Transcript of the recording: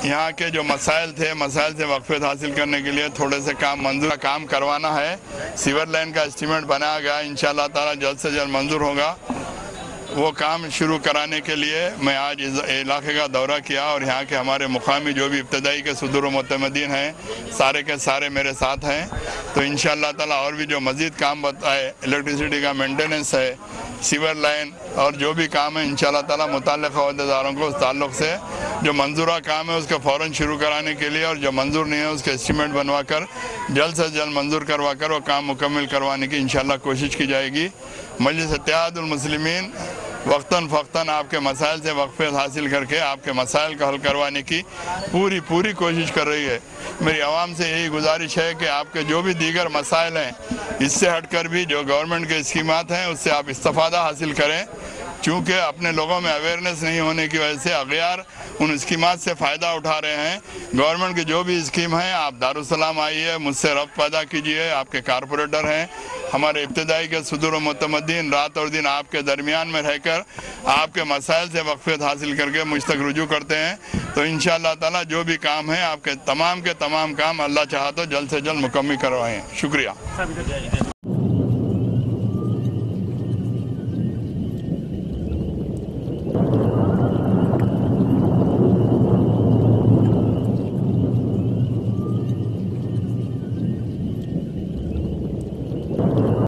यहाँ के जो मसाइल से वक़फ़ियत हासिल करने के लिए थोड़े से काम करवाना है। सीवर लाइन का एस्टीमेट बनाया गया, इंशाअल्लाह ताला जल्द से जल्द मंजूर होगा। वो काम शुरू कराने के लिए मैं आज इस इलाके का दौरा किया और यहाँ के हमारे मुकामी जो भी इब्तदाई के सदूर मुतमदीन हैं सारे के सारे मेरे साथ हैं। तो इंशाअल्लाह ताला और भी जो मज़ीद काम बताए, इलेक्ट्रिसिटी का मेंटेनेंस है, सीवर लाइन और जो भी काम है इंशाअल्लाह ताला मुतल्लिक़ अहदेदारों को उस ताल्लुक़ से जो मंजूरा काम है उसका फ़ौरन शुरू कराने के लिए और जो मंजूर नहीं है उसके एस्टीमेट बनवा कर जल्द से जल्द मंजूर करवा कर वो काम मुकम्मल करवाने की इंशाअल्लाह कोशिश की जाएगी। मजलिस इत्तेहादुल मुस्लिमीन वक्तन फ़क्तन आपके मसाइल से वक़फ़ियत हासिल करके आपके मसाइल का हल करवाने की पूरी कोशिश कर रही है। मेरी आवाम से यही गुजारिश है कि आपके जो भी दीगर मसाइल हैं इससे हटकर भी जो गवर्नमेंट के स्कीमात हैं उससे आप इस्तिफ़ादा हासिल करें, चूँकि अपने लोगों में अवेयरनेस नहीं होने की वजह से अगयार उन स्कीमात से फ़ायदा उठा रहे हैं। गवर्नमेंट की जो भी स्कीम है आप दारुस्सलाम आइए, मुझसे रब्त पैदा कीजिए। आपके कारपोरेटर हैं, हमारे इब्तदाई के सदूर मुतमद्दीन रात और दिन आपके दरमियान में रहकर आपके मसाइल से वक़फ़ियत हासिल करके मुझ तक रुजू करते हैं। तो इंशाअल्लाह ताला जो भी काम है आपके तमाम के तमाम काम अल्लाह चाहा तो जल्द से जल्द मुकम्मल करवाएँ। शुक्रिया।